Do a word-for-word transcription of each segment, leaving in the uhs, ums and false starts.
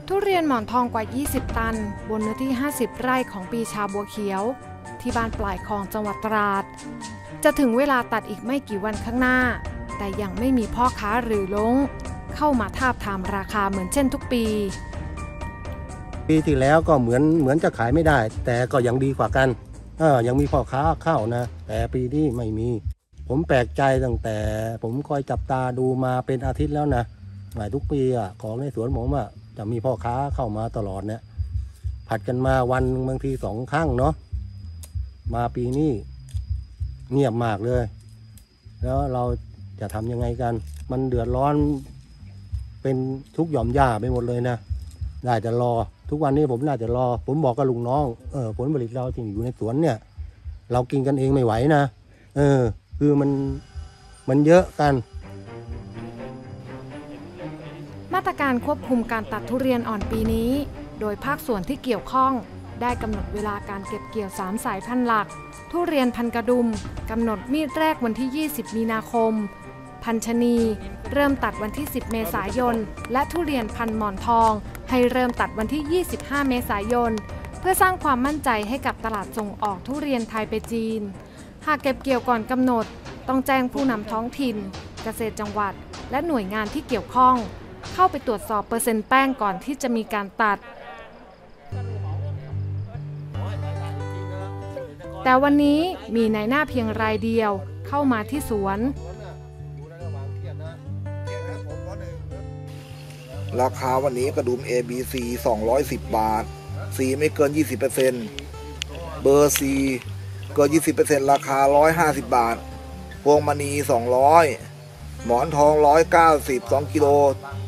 ทุเรียนหมอนทองกว่ายี่สิบตันบนเนื้อที่ห้าสิบไร่ของปีชาบัวเขียวที่บ้านปลายคลองจังหวัดตราดจะถึงเวลาตัดอีกไม่กี่วันข้างหน้าแต่ยังไม่มีพ่อค้าหรือลงเข้ามาทาบทามราคาเหมือนเช่นทุกปีปีที่แล้วก็เหมือนเหมือนจะขายไม่ได้แต่ก็ยังดีกว่ากันเออยังมีพ่อค้าเข้านะแต่ปีนี้ไม่มีผมแปลกใจตั้งแต่ผมคอยจับตาดูมาเป็นอาทิตย์แล้วนะหลายทุกปีอ่ะของในสวนผมอ่ะจะมีพ่อค้าเข้ามาตลอดเนี่ยผัดกันมาวันบางทีสองครั้งเนาะมาปีนี้เงียบมากเลยแล้วเราจะทำยังไงกันมันเดือดร้อนเป็นทุกหย่อมหญ้าไปหมดเลยนะได้จะรอทุกวันนี้ผมน่าจะรอผมบอกกับลุงน้องเออผลผลิตเราที่อยู่ในสวนเนี่ยเรากินกันเองไม่ไหวนะเออคือมันมันเยอะกันมาตรการควบคุมการตัดทุเรียนอ่อนปีนี้โดยภาคส่วนที่เกี่ยวข้องได้กำหนดเวลาการเก็บเกี่ยวสามสายพันธุ์หลักทุเรียนพันกระดุมกำหนดมีดแรกวันที่ยี่สิบมีนาคมพันชนีเริ่มตัดวันที่สิบเมษายนและทุเรียนพันหมอนทองให้เริ่มตัดวันที่ยี่สิบห้าเมษายนเพื่อสร้างความมั่นใจให้กับตลาดส่งออกทุเรียนไทยไปจีนหากเก็บเกี่ยวก่อนกำหนดต้องแจ้งผู้นำท้องถิ่นเกษตรจังหวัดและหน่วยงานที่เกี่ยวข้องเข้าไปตรวจสอบเปอร์เซ็นต์แป้งก่อนที่จะมีการตัดแต่วันนี้มีนายหน้าเพียงรายเดียวเข้ามาที่สวนราคาวันนี้กระดุม เอ บี ซี สองร้อยสิบบาท C ไม่เกิน ยี่สิบเปอร์เซ็นต์ เบอร์ C เกิน ยี่สิบเปอร์เซ็นต์ ราคา หนึ่งร้อยห้าสิบบาท พวงมณีสองร้อยหมอนทองหนึ่งร้อยเก้าสิบ สองกิโล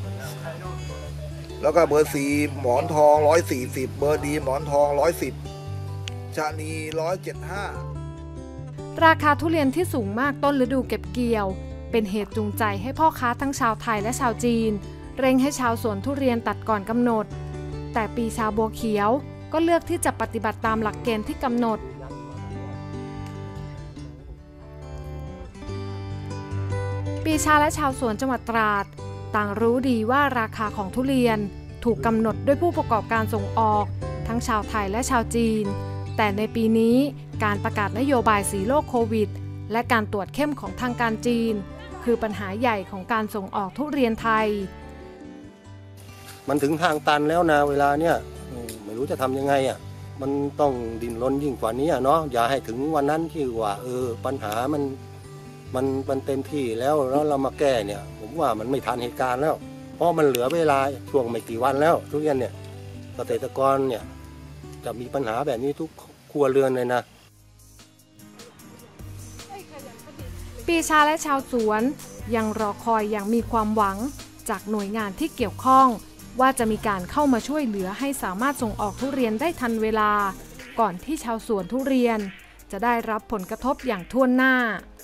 แล้วก็เบอร์ C หมอนทองหนึ่งร้อยสี่สิบเบอร์ดีหมอนทองหนึ่งร้อยสิบชะนีหนึ่งร้อยเจ็ดสิบห้าราคาทุเรียนที่สูงมากต้นฤดูเก็บเกี่ยวเป็นเหตุจูงใจให้พ่อค้าทั้งชาวไทยและชาวจีนเร่งให้ชาวสวนทุเรียนตัดก่อนกำหนดแต่ปีชาบัวเขียวก็เลือกที่จะปฏิบัติตามหลักเกณฑ์ที่กำหนดปีชาและชาวสวนจังหวัดตราดต่างรู้ดีว่าราคาของทุเรียนถูกกำหนดด้วยผู้ประกอบการส่งออกทั้งชาวไทยและชาวจีนแต่ในปีนี้การประกาศนโยบายสีโรคโควิดและการตรวจเข้มของทางการจีนคือปัญหาใหญ่ของการส่งออกทุเรียนไทยมันถึงทางตันแล้วนะเวลาเนี้ยไม่รู้จะทำยังไงอ่ะมันต้องดิ้นรนยิ่งกว่านี้เนาะอย่าให้ถึงวันนั้นที่ว่าเออปัญหามันมันมันเต็มที่แล้วแล้วเรามาแก้เนี่ยผมว่ามันไม่ทันเหตุการณ์แล้วเพราะมันเหลือเวลาช่วงไม่กี่วันแล้วทุเรียนเนี่ยเกษตรกรเนี่ยจะมีปัญหาแบบนี้ทุกครัวเรือนเลยนะปีชาและชาวสวนยังรอคอยอย่างมีความหวังจากหน่วยงานที่เกี่ยวข้องว่าจะมีการเข้ามาช่วยเหลือให้สามารถส่งออกทุเรียนได้ทันเวลาก่อนที่ชาวสวนทุเรียนจะได้รับผลกระทบอย่างทั่วหน้า